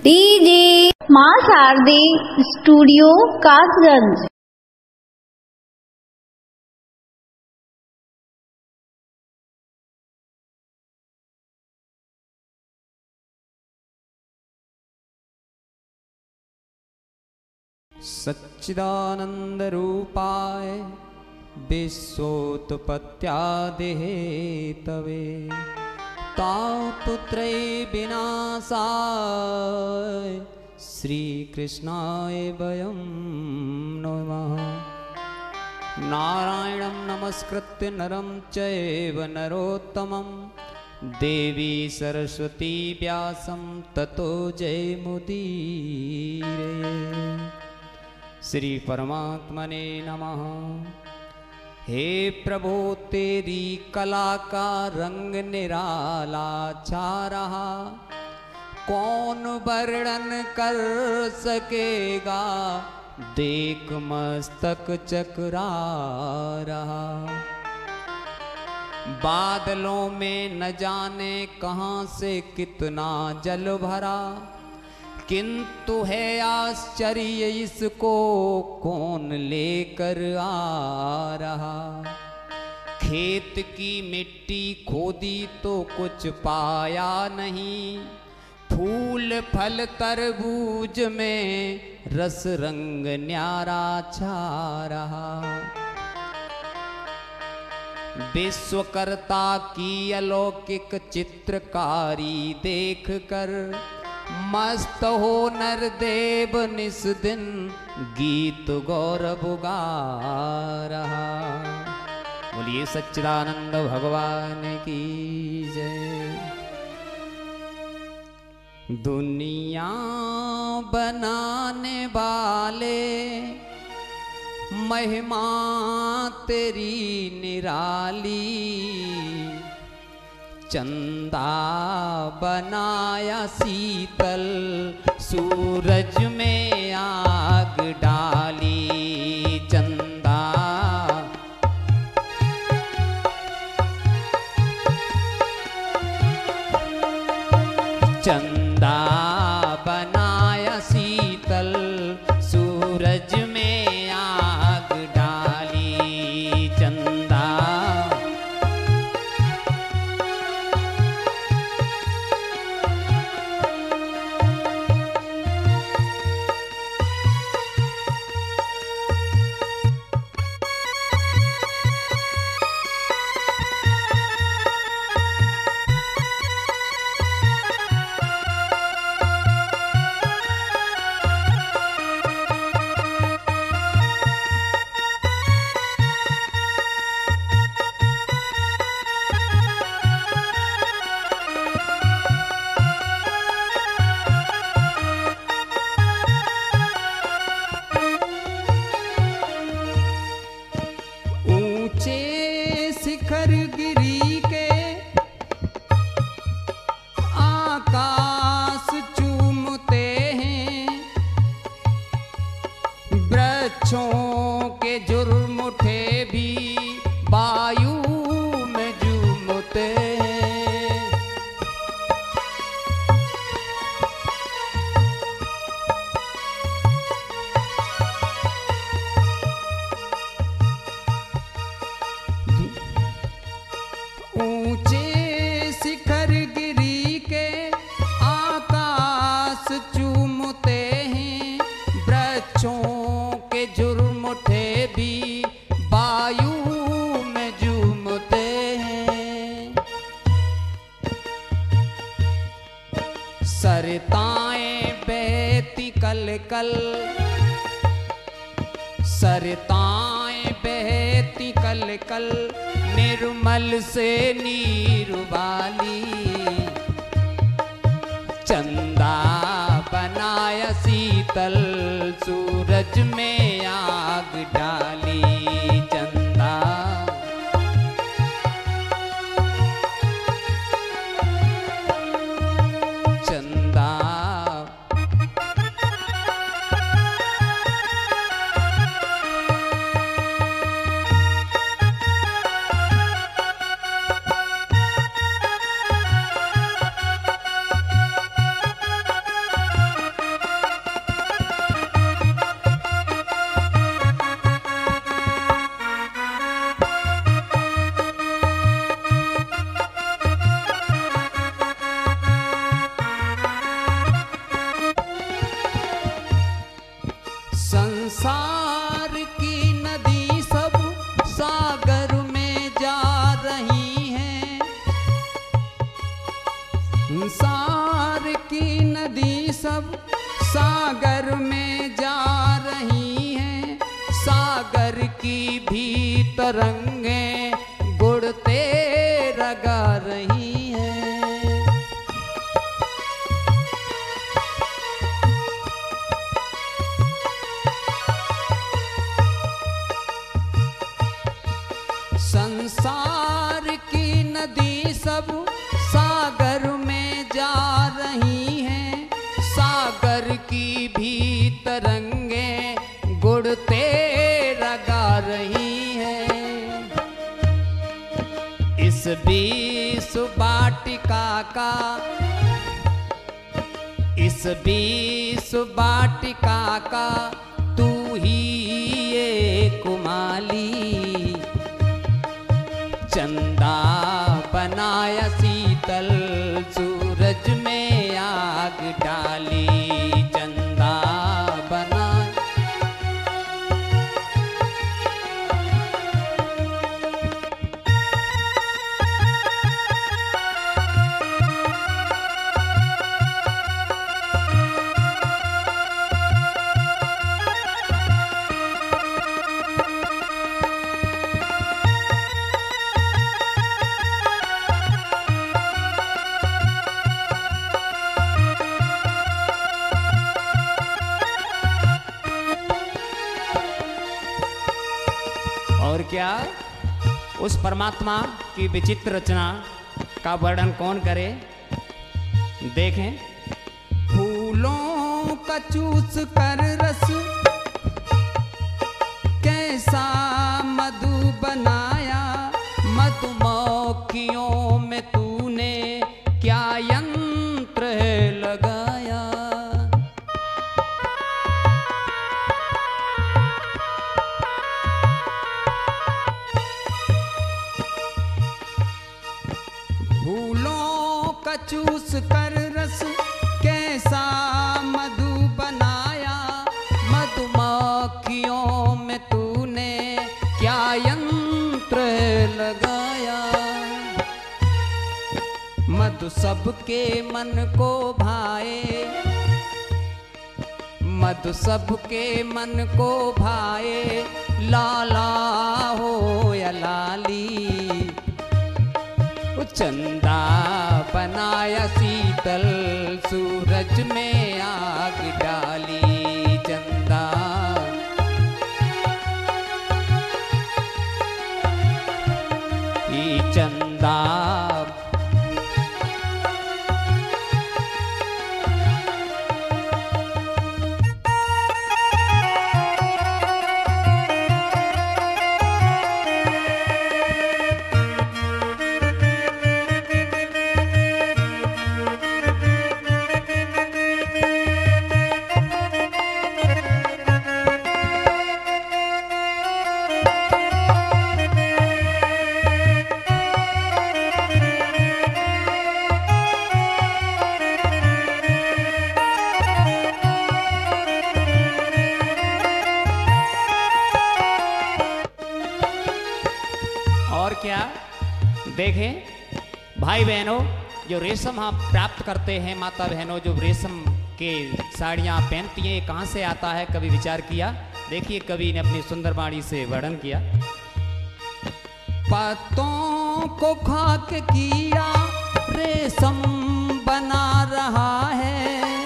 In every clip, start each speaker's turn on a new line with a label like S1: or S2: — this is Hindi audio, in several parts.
S1: डीजे मां शारदे स्टूडियो कासगंज।
S2: सच्चिदानंद रूपाय विश्वोत्पत्त्यादिहे तवे तापुत्रै विनाशाय श्रीकृष्णाय वयं नमः। नारायणं नमस्कृत्य नरं चैव नरोत्तमं देवी सरस्वती व्यासं ततो जयमुदीरये। श्री परमात्मने नमः। हे प्रभो तेरी कला का रंग निराला छा रहा, कौन वर्णन कर सकेगा, देख मस्तक चकरा रहा। बादलों में न जाने कहाँ से कितना जल भरा, किंतु है आश्चर्य इसको कौन लेकर आ रहा। खेत की मिट्टी खोदी तो कुछ पाया नहीं, फूल फल तरबूज में रस रंग न्यारा छा रहा। विश्वकर्ता की अलौकिक चित्रकारी देख कर मस्त हो नर देव निस दिन गीत गौरव गा रहा। बोलिए सच्चिदानंद भगवान की जय। दुनिया बनाने वाले महिमा तेरी निराली, चंदा बनाया शीतल सूरज में आग डाली। चंदा चंदा बनाया शीतल सूरज में आग डाली। चंदा के जुर्म उठे भी वायु में झूमते। ऊंचे शिखर गिरी के आकाश चूमते हैं, वृक्षों के जुर्म उठे भी वायु में झूमते हैं। सरताएं बहती कल कल, सरताएं बहती कल कल, निर्मल से नीर वाली। चंदा बनाया शीतल सूरज में आग डाली। चंदा चंदा संसार की नदी सब सागर में जा रही हैं। संसार की नदी सब सागर में जा रही हैं। सागर की भी तरंगें गुड़ते रगा रही हैं। संसार की नदी सब सागर में जा रही हैं। सागर की भी तरंगें गुड़ते रगा रही हैं। इस बीस वाटिका का, इस बीस वाटिका का तू ही एक माली। चंदा बनाया शीतल सूरज में आग डाली। चंदा बना और क्या उस परमात्मा की विचित्र रचना का वर्णन कौन करे। देखें, फूलों का चूस कर रस कैसा मधु बनाया। मधुमक्खियों में तूने क्या यंत्र है लगाया। फूलों का चूस कर रस कैसा मधु बनाया। मधुमक्खियों में तूने क्या यंत्र लगाया। मधु सबके मन को भाए। मधु सबके मन को भाए। लाला हो या लाली। चंदा बनाया शीतल सूरज में आग डाली। चंदा ये चंदा और क्या। देखें भाई बहनों, जो रेशम आप प्राप्त करते हैं, माता बहनों जो रेशम के साड़ियाँ पहनती हैं, ये कहाँ से आता है, कभी विचार किया। देखिए कवि ने अपनी सुंदर वाणी से वर्णन किया। पत्तों को खाक कीड़ा रेशम बना रहा है।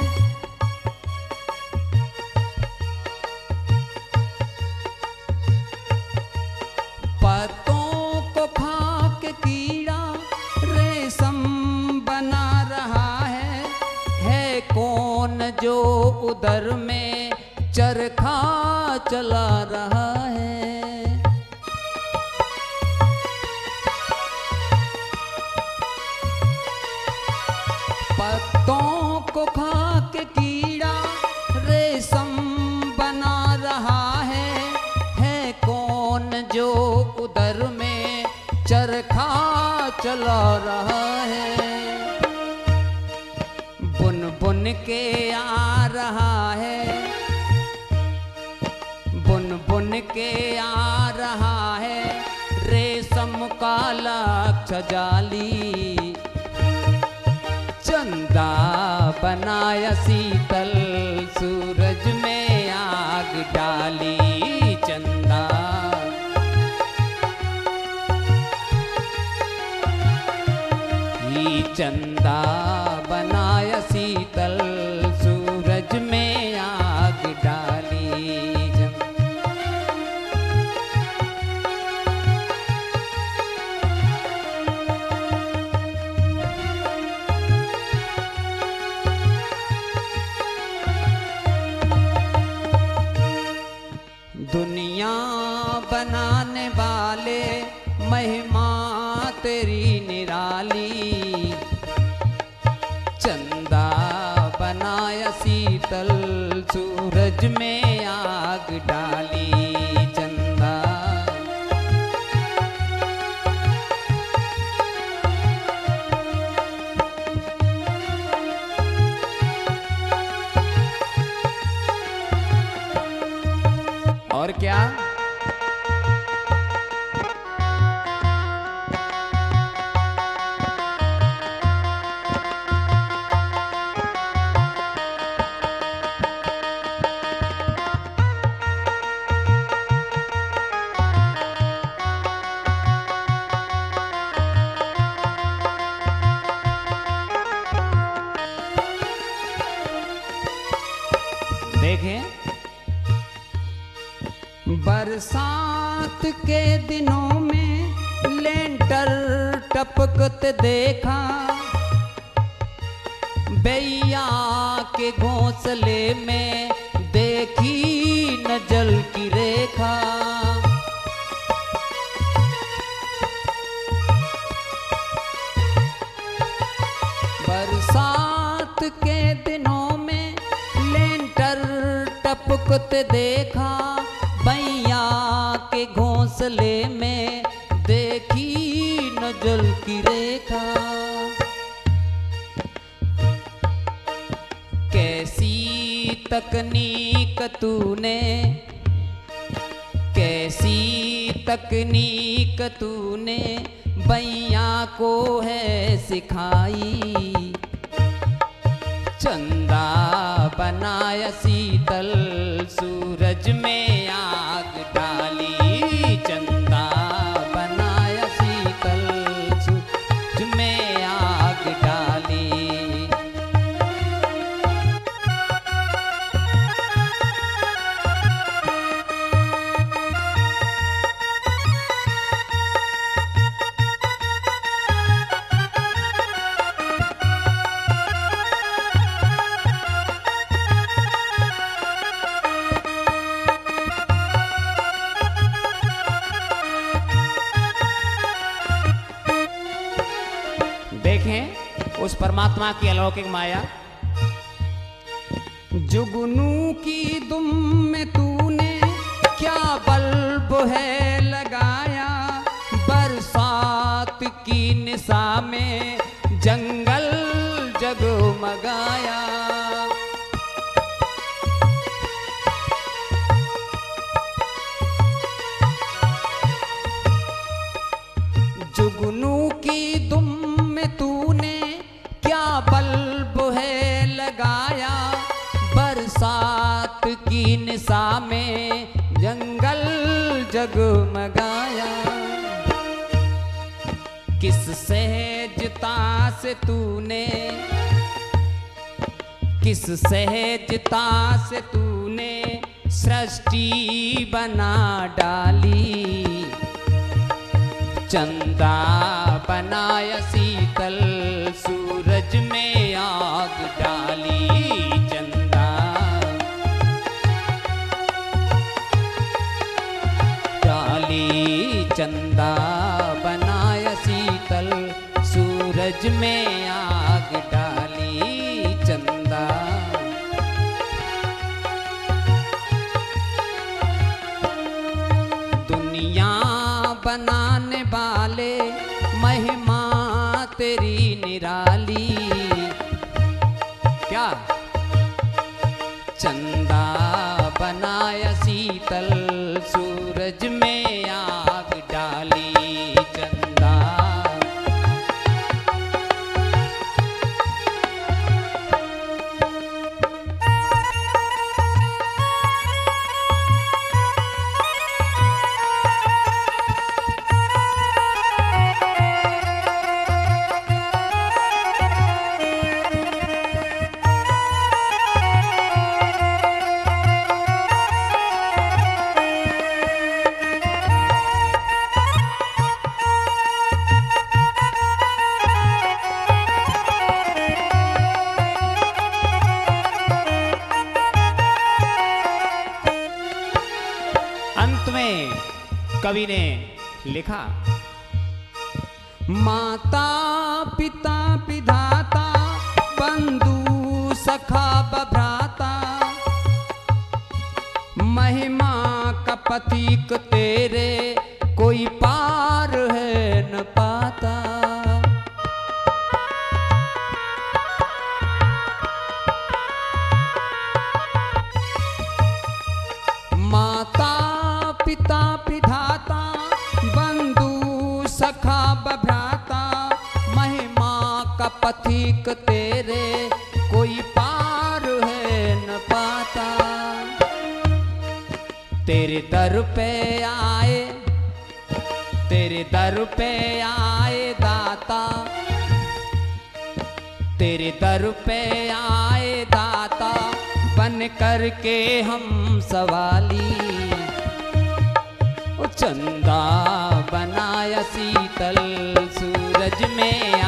S2: पत्तों को खाक कीड़ा रेशम बना रहा है कौन जो उदर में चरखा चला रहा है। पत्तों को खाक कीड़ा रेशम बना रहा है कौन जो उदर में चरखा चला रहा है। बुन बुन के आ रहा है, के आ रहा है रेशम का लक्ष्य जाली। चंदा बनाया शीतल सूरज में आग डाली। चंदा ही चंदा बनाया शीतल सूरज में आग डाली। दुनिया बनाने वाले महिमा तेरी निराली। चंदा बनाया शीतल सूरज में आग डाली। चंदा और क्या? देखें, बरसात के दिनों में लेंटर टपकते देखा। बैया के घोंसले में देखी न जल की रेखा। बरसात के दिनों में लेंटर टपकते देखा। बैया के घोंसले में देखी न जल की रेखा। कैसी तकनीक तूने, कैसी तकनीक तूने बैया को है सिखाई। चंदा बनाया शीतल सूरज में आग डाली। चंदा बनाया शीतल सूरज में आग डाली। देखें उस परमात्मा की अलौकिक माया। जुगनू की दुम में तूने क्या बल्ब है लगाया। बरसात की निशा में जंगल जगमगाया। जुगनू की दुम में तूने क्या बल्ब है लगाया। बरसात की निशा में जंगल जगमगाया। किस सहजता से तूने, किस सहजता से तूने सृष्टि बना डाली। चंदा बनाया शीतल सूरज में आग डाली। चंदा डाली। चंदा बनाया शीतल सूरज में आग डाली। चंदा दुनिया बनाने वाले महिमा तेरी निराली। क्या? चंदा बनाया शीतल सूरज सूरज में आग डाली चंदा। कवि ने लिखा, माता पिता विधाता बंधु सखा भ्राता, महिमा का पथिक तेरे कोई पार है न पाता। माता पिता विधाता बंधु सखा भ्राता, महिमा का पथिक तेरे कोई पार है न पाता। तेरे दर पे आए, तेरे दर पे आए दाता, तेरे दर पे आए दाता, बन करके हम सवाली। चंदा बनाया शीतल सूरज में